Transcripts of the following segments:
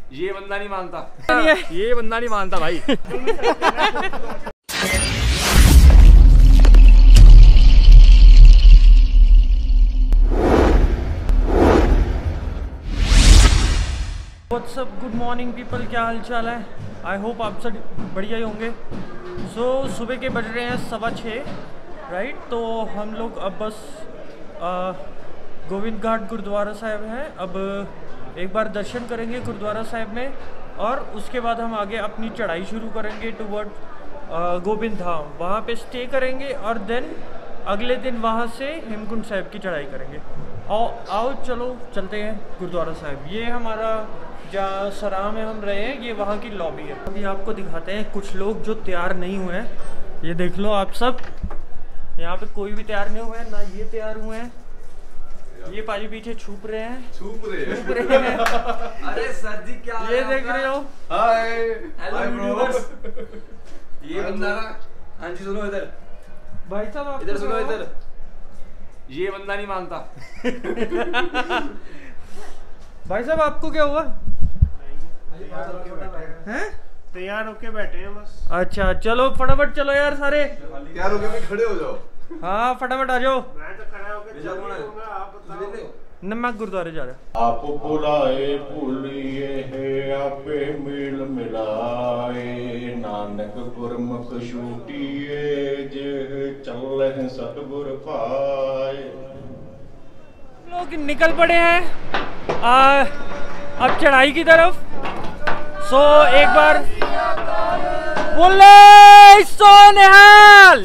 ये बंदा नहीं मानता, ये बंदा नहीं मानता भाई। व्हाट्सअप, गुड मॉर्निंग पीपल, क्या हाल चाल है? आई होप आप सब बढ़िया ही होंगे। सुबह के बज रहे हैं 6:15, राइट। तो हम लोग अब बस गोविंद घाट गुरुद्वारा साहिब हैं। अब एक बार दर्शन करेंगे गुरुद्वारा साहिब में और उसके बाद हम आगे अपनी चढ़ाई शुरू करेंगे टुवर्ड गोविंद धाम। वहाँ पे स्टे करेंगे और देन अगले दिन वहाँ से हेमकुंड साहिब की चढ़ाई करेंगे। आओ चलो चलते हैं गुरुद्वारा साहिब। ये हमारा जहाँ सराय में हम रहे हैं, ये वहाँ की लॉबी है। अभी आपको दिखाते हैं कुछ लोग जो तैयार नहीं हुए हैं। ये देख लो आप सब, यहाँ पे कोई भी तैयार नहीं हुआ है, ना ये तैयार हुए हैं। ये पाजी पीछे छुप रहे हैं। अरे सर जी क्या ये देख रहे हो? Hi hello YouTubers. ये बंदा, हाँ जी सुनो इधर भाई साहब, इधर सुनो इधर। ये बंदा नहीं मानता। भाई साहब आपको क्या हुआ? तैयार होके बैठे हैं बस। अच्छा चलो फटाफट चलो यार सारे। तैयार होके भी खड़े हो जाओ। हाँ फटाफट आ जाओ। मैं तो खड़ा होके आप बताओ। न मैं गुरुद्वारे जा रहा। आप बुलाए भूलिए है आपे मिल मिलाए, नानक गुरमुख छूटिए जे चल सतगुर पाए। लोग निकल पड़े हैं अब चढ़ाई की तरफ। सो एक बार बोले सोनिहाल।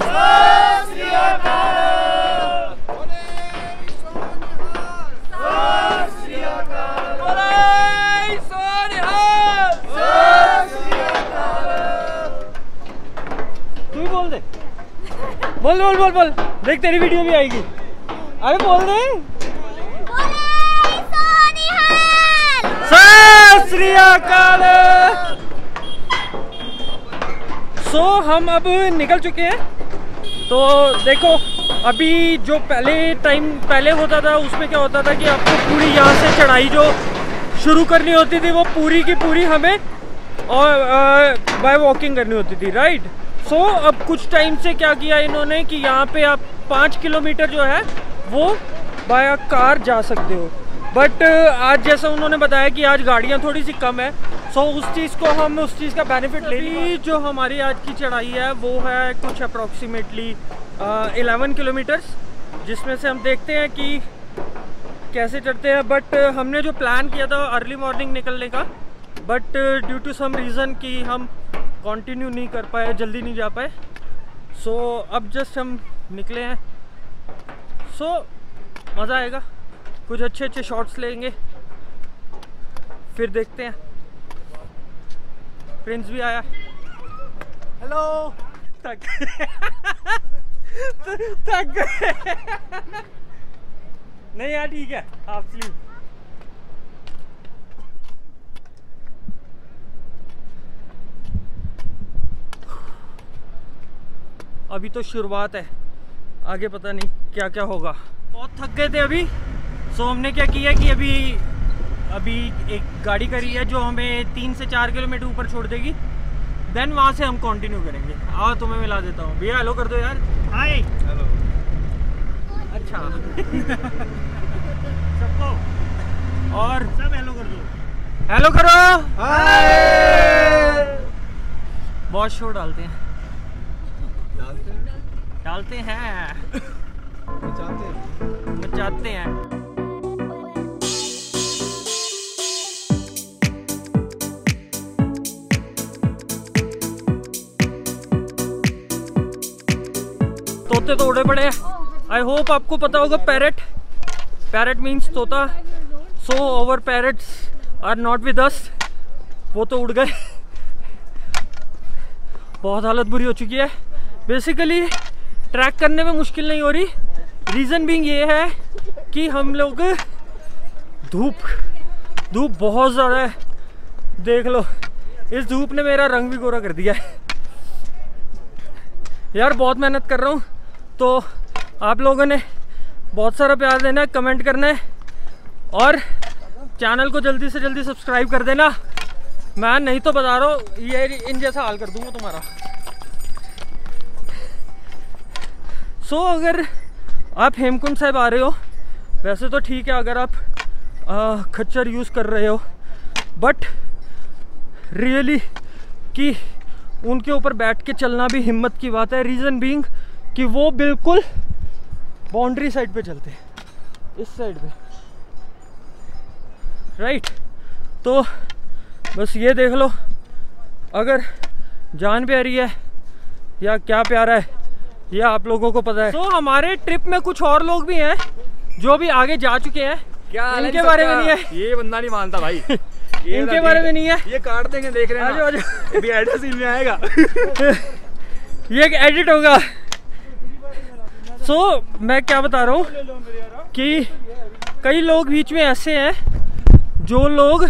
तू बोल दे, बोल बोल बोल बोल, देख तेरी वीडियो भी आएगी। अरे बोल दे। सत श्री अकाल। सो हम अब निकल चुके हैं। तो देखो अभी जो पहले होता था उसमें क्या होता था कि आपको पूरी यहाँ से चढ़ाई जो शुरू करनी होती थी वो पूरी की पूरी हमें और बाय वॉकिंग करनी होती थी, राइट। सो अब कुछ टाइम से क्या किया इन्होंने कि यहाँ पे आप 5 किलोमीटर जो है वो बाय कार जा सकते हो। बट आज जैसा उन्होंने बताया कि आज गाड़ियाँ थोड़ी सी कम है। सो उस चीज़ को हम उस चीज़ का बेनिफिट ले ली। जो हमारी आज की चढ़ाई है वो है कुछ अप्रॉक्सीमेटली 11 किलोमीटर्स, जिसमें से हम देखते हैं कि कैसे चढ़ते हैं। बट हमने जो प्लान किया था अर्ली मॉर्निंग निकलने का, but due to some reason कि हम कंटिन्यू नहीं कर पाए, जल्दी नहीं जा पाए। सो अब जस्ट हम निकले हैं। सो मज़ा आएगा, कुछ अच्छे अच्छे शॉट्स लेंगे, फिर देखते हैं। प्रिंस भी आया। हेलो। थक गए। नहीं यार ठीक है, हाफ स्लीव। अभी तो शुरुआत है, आगे पता नहीं क्या क्या होगा। बहुत थक गए थे अभी। सो हमने क्या किया कि अभी एक गाड़ी करी है जो हमें 3 से 4 किलोमीटर ऊपर छोड़ देगी। देन वहाँ से हम कंटिन्यू करेंगे। आओ तुम्हें मिला देता हूँ। भैया हेलो कर दो यार। Hi hello. अच्छा सबको और सब हेलो कर दो। हेलो करो। हाय। बहुत शोर डालते हैं। मचाते हैं। तोते तो उड़े पड़े हैं। आई होप आपको पता होगा पैरेट मीन्स तोता। So our parrots are not with us. वो तो उड़ गए। बहुत हालत बुरी हो चुकी है। बेसिकली ट्रैक करने में मुश्किल नहीं हो रही। रीज़न बीइंग ये है कि हम लोग धूप बहुत ज़्यादा है। देख लो, इस धूप ने मेरा रंग भी गोरा कर दिया है यार। बहुत मेहनत कर रहा हूँ। तो आप लोगों ने बहुत सारा प्यार देना है, कमेंट करना है और चैनल को जल्दी से जल्दी सब्सक्राइब कर देना। मैं नहीं तो बता रहा हूँ, ये इन जैसा हाल कर दूंगा तुम्हारा। सो अगर आप हेमकुंड साहिब आ रहे हो, वैसे तो ठीक है अगर आप खच्चर यूज़ कर रहे हो, बट रियली कि उनके ऊपर बैठ के चलना भी हिम्मत की बात है। रीज़न बीइंग कि वो बिल्कुल बाउंड्री साइड पे चलते हैं, इस साइड पे, राइट। तो बस ये देख लो, अगर जान प्यारी है या क्या प्यारा है ये आप लोगों को पता है। तो हमारे ट्रिप में कुछ और लोग भी हैं जो भी आगे जा चुके हैं। क्या इनके बारे में नहीं है, ये बंदा नहीं मानता भाई। इनके बारे में नहीं है, ये काट देंगे, देख रहे हैं ना, अभी एडिट सीन में आएगा। ये एडिट होगा। सो मैं क्या बता रहा हूँ कि कई लोग बीच में ऐसे हैं जो लोग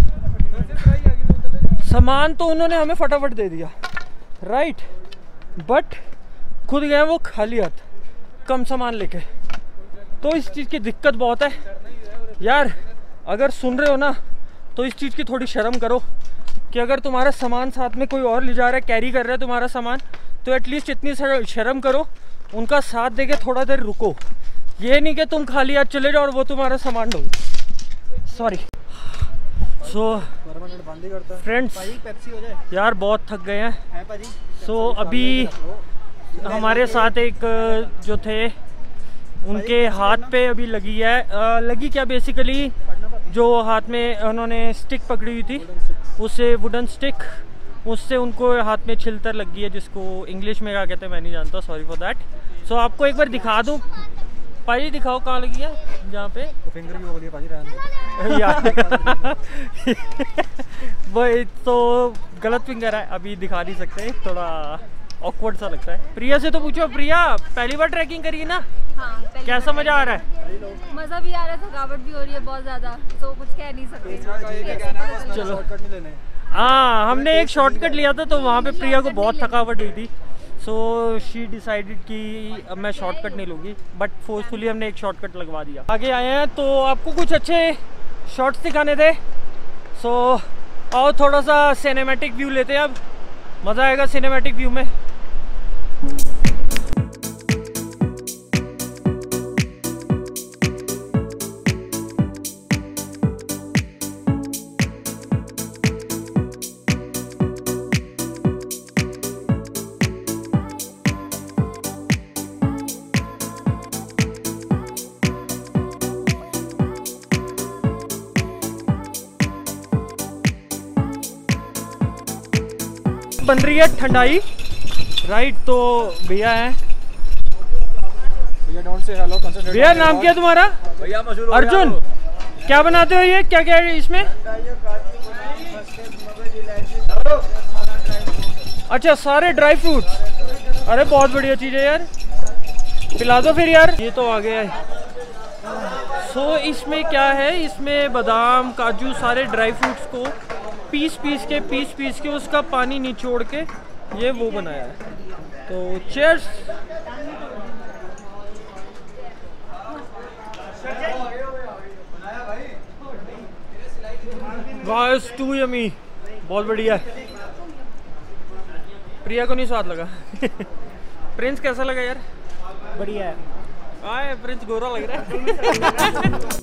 सामान तो उन्होंने हमें फटाफट दे दिया, राइट, बट खुद गए वो खाली हाथ, कम सामान लेके। तो इस चीज़ की दिक्कत बहुत है यार। अगर सुन रहे हो ना तो इस चीज़ की थोड़ी शर्म करो कि अगर तुम्हारा सामान साथ में कोई और ले जा रहा है, कैरी कर रहा है तुम्हारा सामान, तो एटलीस्ट इतनी शर्म करो, उनका साथ देके थोड़ा देर रुको। ये नहीं कि तुम खाली हाथ चले जाओ और वो तुम्हारा सामान ढो। सॉरी। सो फ्रेंड्स यार बहुत थक गए हैं। सो अभी हमारे साथ एक जो थे उनके हाथ पे अभी लगी है, लगी क्या बेसिकली जो हाथ में उन्होंने स्टिक पकड़ी हुई थी, उससे वुडन स्टिक, उससे उनको हाथ में छिलतर लग गई है, जिसको इंग्लिश में क्या कहते हैं मैं नहीं जानता, सॉरी फॉर दैट। सो आपको एक बार दिखा दूँ, पाजी दिखाओ कहाँ लगी है, जहाँ पे फिंगर भी हो गई पाजी, रहने वही तो गलत फिंगर है, अभी दिखा नहीं सकते, थोड़ा ऑकवर्ड सा लगता है। प्रिया से तो पूछो, प्रिया पहली बार ट्रैकिंग करी है ना? हाँ, कैसा मजा आ रहा है? मजा भी आ रहा है, थकावट भी हो रही है बहुत ज्यादा, तो कुछ कह नहीं सकते। चलो हाँ, हमने एक शॉर्टकट लिया था तो वहाँ पे प्रिया को बहुत थकावट हुई थी। सो शी डिसाइडेड कि अब मैं शॉर्टकट नहीं लूँगी, बट फोर्सफुली हमने एक शॉर्टकट लगवा दिया। आगे आए हैं तो आपको कुछ अच्छे शॉट्स दिखाने थे। सो आओ थोड़ा सा सिनेमैटिक व्यू लेते हैं, अब मज़ा आएगा सिनेमैटिक व्यू में। बन रही है ठंडाई, राइट। तो भैया हैं, भैया डोंट से हेलो, भैया नाम क्या है तुम्हारा? भैया मशहूर अर्जुन। क्या बनाते हो ये, क्या क्या है इसमें? अच्छा सारे ड्राई फ्रूट्स, अरे बहुत बढ़िया चीज़ है यार, पिला दो फिर यार। ये तो आ गया है। सो इसमें क्या है, इसमें बादाम काजू सारे ड्राई फ्रूट्स को पीस पीस के उसका पानी निचोड़ के ये वो बनाया है। तो चीयर्स। वाह टू यमी, बहुत बढ़िया है। प्रिया को नहीं स्वाद लगा। प्रिंस कैसा लगा यार? बढ़िया है। आए प्रिंस गोरा लग रहा है।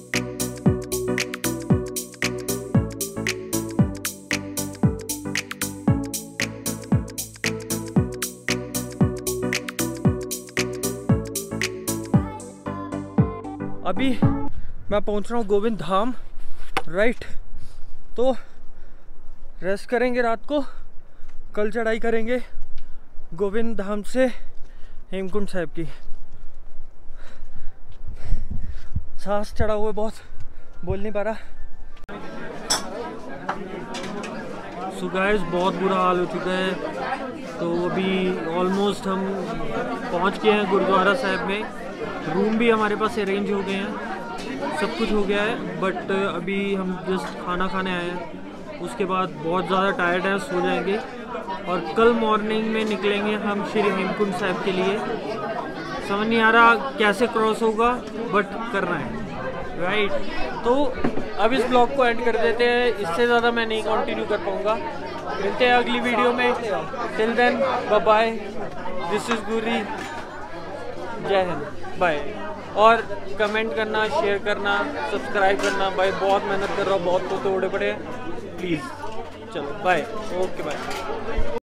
अभी मैं पहुंच रहा हूँ गोविंद धाम, राइट। तो रेस्ट करेंगे रात को, कल चढ़ाई करेंगे गोविंद धाम से हेमकुंड साहिब की। सांस चढ़ा हुआ बहुत, बोल नहीं पा रहा। सो गाइस बहुत बुरा हाल हो चुका है। तो अभी ऑलमोस्ट हम पहुंच गए हैं गुरुद्वारा साहिब में। रूम भी हमारे पास अरेंज हो गए हैं, सब कुछ हो गया है, बट अभी हम जस्ट खाना खाने आए हैं। उसके बाद बहुत ज़्यादा टायर्ड है, सो जाएंगे और कल मॉर्निंग में निकलेंगे हम श्री हेमकुंड साहिब के लिए। समझ नहीं आ रहा कैसे क्रॉस होगा, बट करना है, राइट। तो अब इस ब्लॉग को एंड कर देते हैं, इससे ज़्यादा मैं नहीं कंटिन्यू कर पाऊँगा। मिलते हैं अगली वीडियो में, till then bye bye, this is Guri, जय हिंद, बाय। और कमेंट करना, शेयर करना, सब्सक्राइब करना। भाई बहुत मेहनत कर रहा हूँ, बहुत तो तोड़े पड़े, प्लीज़। चलो बाय, ओके बाय।